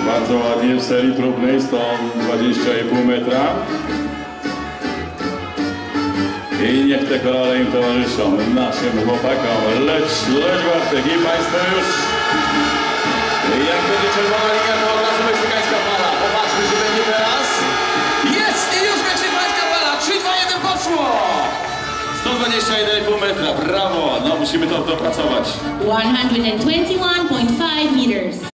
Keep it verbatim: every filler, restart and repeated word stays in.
Bardzo ładnie w serii próbnej, sto dwadzieścia i pół metra. I niech te korale im towarzyszą, naszym chłopakom. Leć, leć Bartek i Państwo już. Jak będzie czerwona linia, to od razu meksykańska fala. Popatrzmy, czy będzie teraz. Jest i już meksykańska fala. trzy, dwa, jeden, poszło. sto dwadzieścia jeden i pół metra, brawo. No musimy to dopracować. one hundred twenty-one point five meters.